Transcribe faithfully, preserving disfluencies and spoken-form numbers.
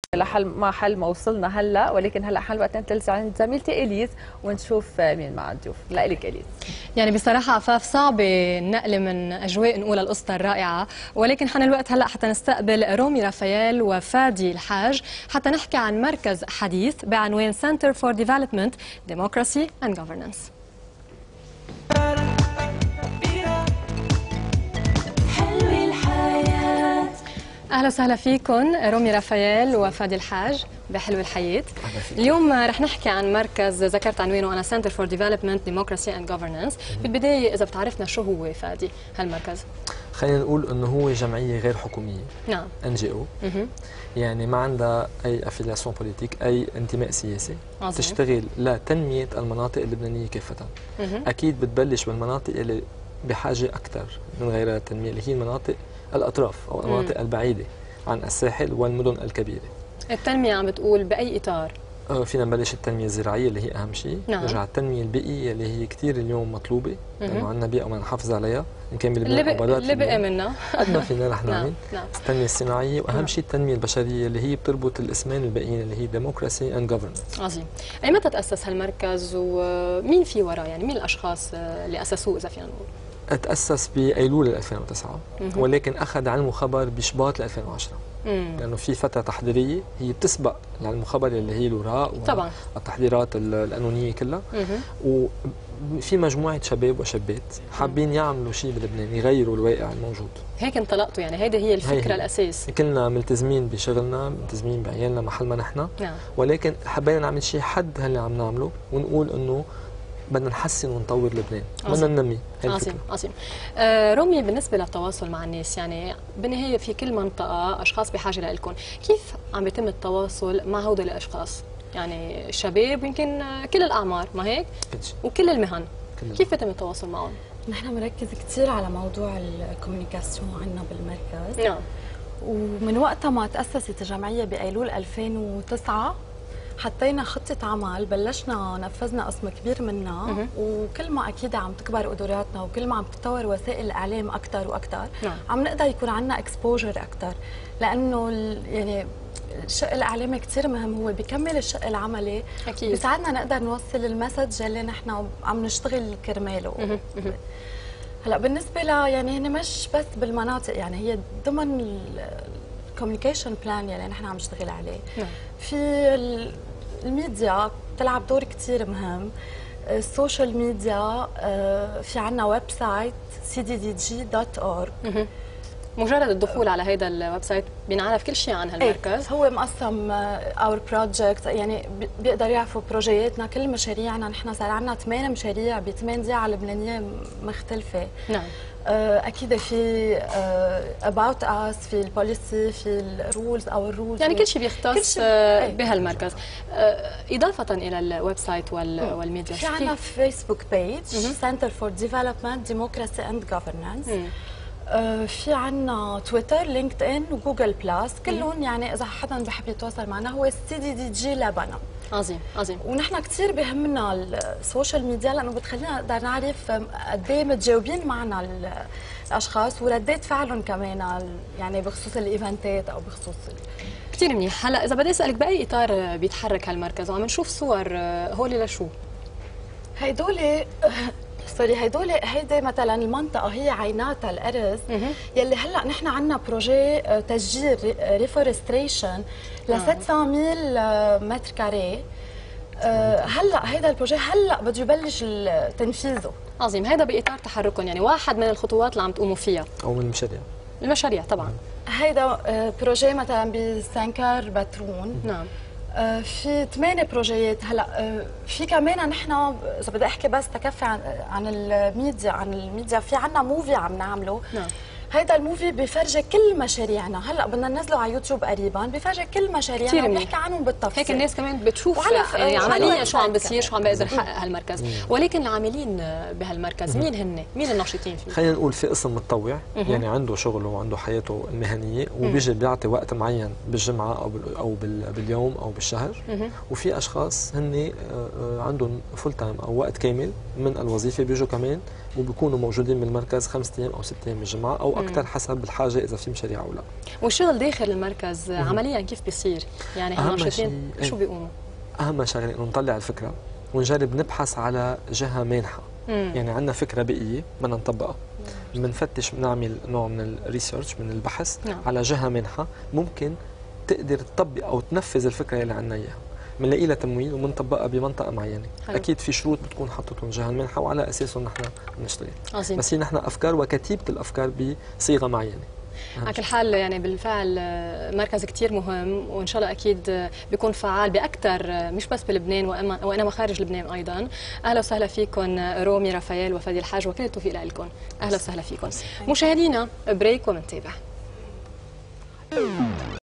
لحل ما حل ما وصلنا هلا، ولكن هلا حل وقت ننتقل عند زميلتي اليز ونشوف مين مع الضيوف. لك اليز. يعني بصراحه عفاف صعبه النقله من اجواء نقول القصه الرائعه، ولكن حان الوقت هلا حتى نستقبل رومي رافائيل وفادي الحاج حتى نحكي عن مركز حديث بعنوان Center for Development, Democracy and Governance. اهلا وسهلا فيكم رومي رافائيل وفادي الحاج بحلو الحياة. اليوم رح نحكي عن مركز ذكرت عنوانه انا Center for Development, Democracy and Governance. بالبداية اذا بتعرفنا شو هو فادي هالمركز؟ خلينا نقول انه هو جمعية غير حكومية. نعم. ان جي او. يعني ما عندها اي افيلياسيون بوليتيك، اي انتماء سياسي. عظيم. تشتغل لتنمية المناطق اللبنانية كافة. اكيد بتبلش بالمناطق اللي بحاجة اكثر من غيرها للتنمية، اللي هي المناطق الأطراف أو المناطق مم. البعيدة عن الساحل والمدن الكبيرة. التنمية عم بتقول بأي إطار؟ آه فينا نبلش التنمية الزراعية اللي هي أهم شيء، نعم. نرجع التنمية البيئية اللي هي كثير اليوم مطلوبة، لأنه عندنا بيئة وما نحافظ عليها، إن كان بالبلاد أو برات اللي بقى منها قد ما فينا رح نعمل. نعم. التنمية الصناعية وأهم نعم. شيء التنمية البشرية اللي هي بتربط الاسمين الباقيين اللي هي Democracy and Governance. عظيم. أي متى تأسس هالمركز ومين في وراه؟ يعني مين الأشخاص اللي أسسوه إذا فينا نقول؟ تأسس بأيلول ألفين وتسعة، ولكن أخذ علم وخبر بشباط ألفين وعشرة، لأنه يعني في فترة تحضيرية هي بتسبق العلم وخبر اللي هي الوراق طبعا والتحضيرات القانونية كلها. وفي مجموعة شباب وشابات حابين يعملوا شيء بلبنان يغيروا الواقع الموجود. هيك انطلقتوا، يعني هيدي هي الفكرة هي. الأساس. كلنا ملتزمين بشغلنا، ملتزمين بعيالنا محل ما نحن، نعم. ولكن حبينا نعمل شيء حد هاللي عم نعمله ونقول إنه بدنا نحسن ونطور لبنان، بدنا ننمي. عظيم عظيم. آه رومي، بالنسبه للتواصل مع الناس، يعني بالنهايه في كل منطقه اشخاص بحاجه لكم، كيف عم بيتم التواصل مع هؤلاء الاشخاص؟ يعني الشباب يمكن كل الاعمار، ما هيك؟ وكل المهن، كل كيف بيتم التواصل معهم؟ نحن بنركز كثير على موضوع الكوميونيكاسيون عندنا بالمركز. نعم. ومن وقتها ما تاسست الجمعيه بايلول ألفين وتسعة حطينا خطة عمل، بلشنا نفذنا قسم كبير منها، وكل ما أكيد عم تكبر قدراتنا وكل ما عم تتطور وسائل الإعلام أكثر وأكثر، نعم. عم نقدر يكون عندنا اكسبوجر أكثر، لأنه يعني الشق الإعلامي كثير مهم، هو بيكمل الشق العملي، أكيد بيساعدنا نقدر نوصل المسج اللي نحن عم نشتغل كرماله. هلا بالنسبة لها يعني هن مش بس بالمناطق، يعني هي ضمن الكوميونيكيشن بلان اللي نحن عم نشتغل عليه. نعم. في الميديا بتلعب دور كثير مهم، السوشيال ميديا، في عنا ويب سايت سي دي دي جي دوت أورج. مجرد الدخول على هذا الويب سايت بينعرف كل شيء عن هالمركز. ايه هو مقسم اور بروجكت، يعني بيقدر يعرفوا بروجياتنا، كل مشاريعنا. نحن صار عندنا ثمان مشاريع بثمان ديعة لبنانيه مختلفه. نعم. اكيد في اباوت اس، في البوليسي، في الرولز او الرولز، يعني كل شيء بيختص بهالمركز. اضافه الى الويب سايت والميديا، في عندنا فيسبوك بيج Center for Development, Democracy and Governance. في عنا تويتر، لينكد ان وجوجل بلاس، كلهم يعني اذا حدا بحب يتواصل معنا هو سي دي دي جي لبنان. عظيم عظيم. ونحن كثير بهمنا السوشيال ميديا، لانه بتخلينا نقدر نعرف قد ايه متجاوبين معنا الاشخاص وردات فعلهم كمان، يعني بخصوص الايفنتات او بخصوص كثير منيح. هلا اذا بدي اسالك باي اطار بيتحرك هالمركز وعم نشوف صور، هول لشو؟ هيدول سوري هيدول هيدي مثلا المنطقه هي عيناتها الارز، يلي هلا نحن عندنا بروجي تشجير ريفورستريشن ل ستمية متر كاريه. هلا هيدا البروجي هلا بده يبلش تنفيذه. عظيم. هيدا باطار تحرككم، يعني واحد من الخطوات اللي عم تقوموا فيها او من المشاريع المشاريع طبعا. هيدا بروجي مثلا بسانكار باترون. نعم. في ثمانية بروجيات. هلا في كمان نحن اذا بدي احكي بس تكفي عن عن الميديا عن الميديا في عنا موفي عم نعمله. نعم. هيدا الموفي بفرجي كل مشاريعنا، هلا بدنا ننزله على يوتيوب قريبا، بفرجي كل مشاريعنا وبنحكي عنهم بالتفصيل، هيك الناس كمان بتشوف يعني عمليا شو عم بيصير، شو عم بيقدر يحقق هالمركز. ولكن العاملين بهالمركز مين هن؟ مين الناشطين فيه؟ خلينا نقول في قسم متطوع، يعني عنده شغله وعنده حياته المهنيه وبيجي بيعطي وقت معين بالجمعه او او باليوم او بالشهر. وفي اشخاص هن عندهم فول تايم او وقت كامل من الوظيفه بيجوا كمان وبيكونوا موجودين بالمركز خمسة ايام او ست ايام بالجمعه او اكثر حسب الحاجه اذا في مشاريع او لا. والشغل داخل المركز عمليا كيف بيصير؟ يعني هالناشطين شو بيقوموا؟ اهم شغله انه نطلع الفكره ونجرب نبحث على جهه مانحه. مم. يعني عندنا فكره بيئيه بدنا نطبقها، بنفتش بنعمل نوع من الريسيرش من البحث نعم. على جهه مانحه ممكن تقدر تطبق او تنفذ الفكره اللي عندنا اياها، بنلاقي لها تمويل وبنطبقها بمنطقه معينه. حلو. اكيد في شروط بتكون حاطتهم الجهه المانحه وعلى اساسهم نحن بنشتغل. عظيم. بس هي نحن افكار وكتيبه الافكار بصيغه معينه. على كل حال يعني بالفعل مركز كتير مهم وان شاء الله اكيد بيكون فعال باكثر مش بس بلبنان وانما خارج لبنان ايضا. اهلا وسهلا فيكم رومي رافائيل وفادي الحاج وكل التوفيق لكم. اهلا وسهلا فيكم. مشاهدينا بريك ومنتابع.